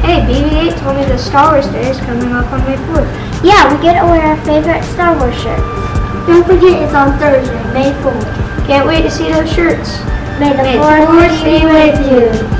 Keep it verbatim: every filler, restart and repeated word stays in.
Hey, B B eight told me the Star Wars Day is coming up on May fourth. Yeah, we get to wear our favorite Star Wars shirts. Don't forget, it's on Thursday, May fourth. Can't wait to see those shirts. May the May the Force Force be be with you.